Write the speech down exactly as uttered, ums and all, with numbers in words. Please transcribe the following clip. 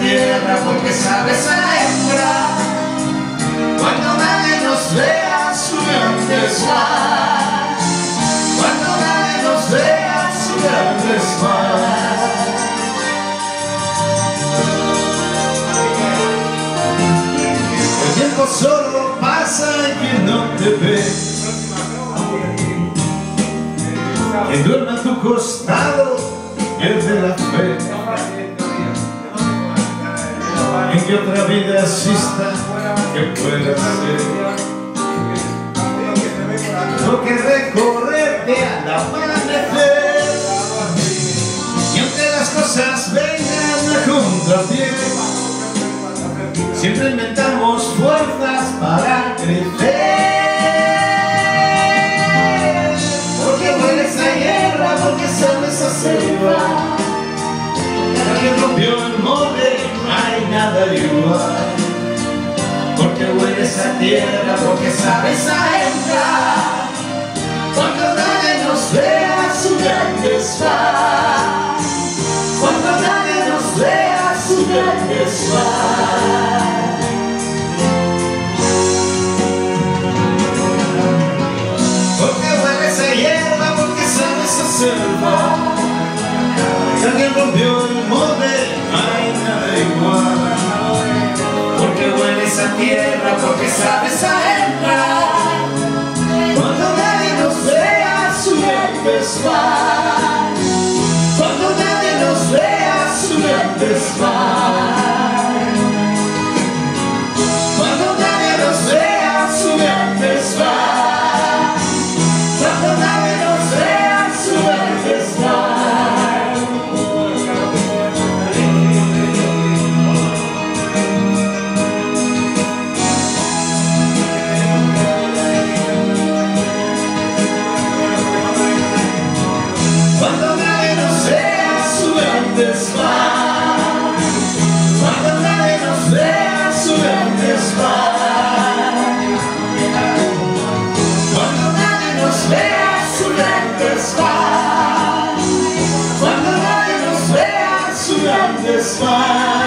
tierra porque sabes a hembra. Cuando nadie nos vea, sube un desván. Cuando nadie nos vea, sube un desván. El tiempo solo pasa y quien no te ve, quien duerme a tu costado pierde la fe en que otra vida exista que pueda ser. No que recorrerte al amanecer, y aunque las cosas vengan junto a ti, siempre inventamos fuerzas para crecer. Porque hueles a guerra, porque sabes a selva. Alguien rompió el molde, no hay nada igual. Porque hueles a tierra, porque sabes a hembra. Cuando nadie nos vea, su gran desván. Cuando nadie nos vea, su gran desván. Porque hueles a hierba, porque sabes a selva. Si alguien rompió el molde, no hay nada igual. Porque hueles a tierra, porque sabes a hembra. Cuando nadie nos vea, sube al desván. Cuando nadie nos vea, sube al desván. Cuando nadie nos vea, sube al desván. Cuando nadie nos vea, sube al desván. Cuando nadie nos vea, sube al desván. Cuando nadie nos vea, sube al desván. Cuando nadie nos vea, sube al desván. Cuando nadie nos vea, sube al desván.